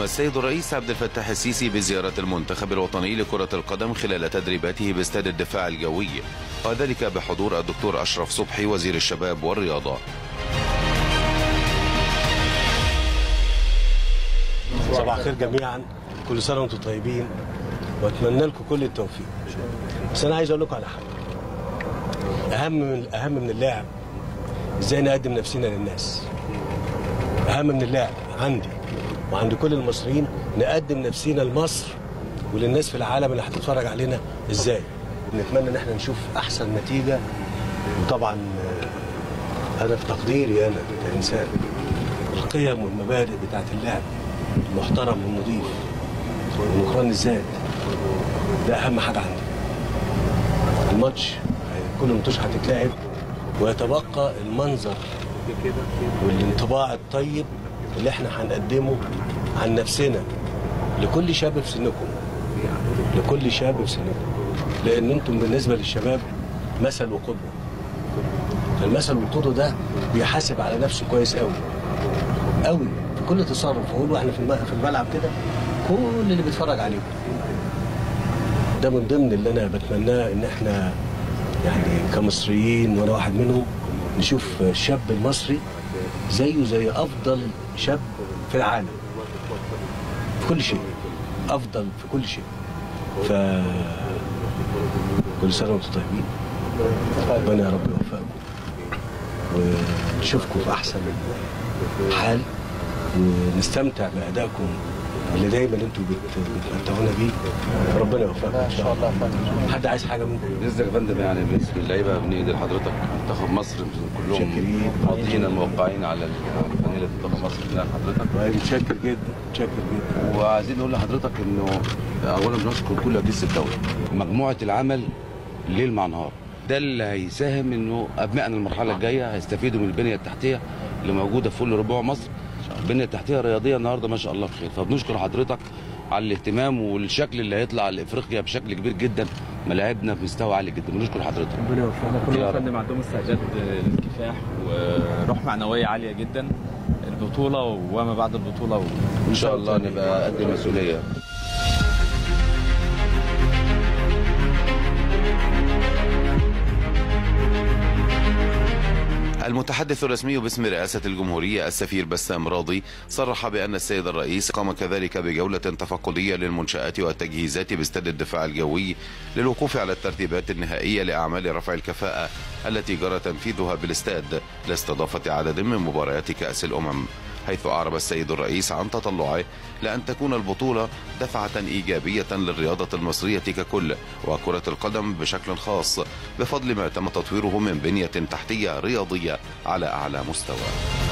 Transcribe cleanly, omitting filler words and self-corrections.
والسيد الرئيس عبد الفتاح السيسي بزيارة المنتخب الوطني لكرة القدم خلال تدريباته باستاد الدفاع الجوي، وذلك بحضور الدكتور أشرف صبحي وزير الشباب والرياضة. صباح الخير جميعا، كل سنة وانتم طيبين واتمنى لكم كل التوفيق. بس انا عايز اقول لكم على حاجة اهم من اللعب ازاي نقدم نفسنا للناس. اهم من اللعب عندي وعند كل المصريين نقدم نفسنا لمصر وللناس في العالم اللي هتتفرج علينا ازاي. نتمنى ان احنا نشوف احسن نتيجة. وطبعا انا في تقديري انا كإنسان القيم والمبادئ بتاعت اللعب المحترم والنظيف ونكران الذات ده اهم حاجة عندي. الماتش كل الماتش هتتلعب ويتبقى المنظر والانطباع الطيب اللي احنا هنقدمه عن نفسنا لكل شاب في سنكم، لكل شاب في سنكم، لان انتم بالنسبه للشباب مثل وقدوه. المثل والقدوه ده بيحاسب على نفسه كويس قوي قوي في كل تصرف. هو احنا في الملعب كده كل اللي بيتفرج عليكم ده من ضمن اللي انا بتمناه، ان احنا يعني كمصريين وانا واحد منهم نشوف الشاب المصري زيه زي افضل شاب في العالم في كل شيء، افضل في كل شيء. ف كل سنه وانتم طيبين، ربنا يا رب يوفقكم ونشوفكم في احسن حال ونستمتع بادائكم اللي دايما انتوا بتمتعونا بيه. ربنا يوفقكم ان شاء الله. حد عايز حاجه منكم؟ باذن يا فندم، يعني بالنسبه للعيبه بنيجي لحضرتك منتخب مصر كلهم ماضيين موقعين على فانيله منتخب مصر بناء حضرتك. متشكر جدا، متشكر جدا. وعايزين نقول لحضرتك انه اولا بنشكر كل اجهزه الدوله، مجموعه العمل ليل مع نهار، ده اللي هيساهم انه ابنائنا المرحله الجايه هيستفيدوا من البنيه التحتيه اللي موجوده في كل ربوع مصر. البنيه التحتيه الرياضيه النهارده ما شاء الله بخير، فبنشكر حضرتك على الاهتمام والشكل اللي هيطلع لافريقيا بشكل كبير جدا، ملاعبنا بمستوى عالي جدا. بنشكر حضرتك. ربنا يوفقنا. كل يا فندم عندهم استعداد للكفاح وروح معنويه عاليه جدا البطوله وما بعد البطوله، وان شاء الله نبقى قد المسؤوليه. المتحدث الرسمي باسم رئاسة الجمهورية السفير بسام راضي صرح بأن السيد الرئيس قام كذلك بجولة تفقدية للمنشآت والتجهيزات باستاد الدفاع الجوي للوقوف على الترتيبات النهائية لأعمال رفع الكفاءة التي جرى تنفيذها بالاستاد لاستضافة عدد من مباريات كأس الأمم، حيث أعرب السيد الرئيس عن تطلعه لأن تكون البطولة دفعة إيجابية للرياضة المصرية ككل وكرة القدم بشكل خاص، بفضل ما تم تطويره من بنية تحتية رياضية على أعلى مستوى.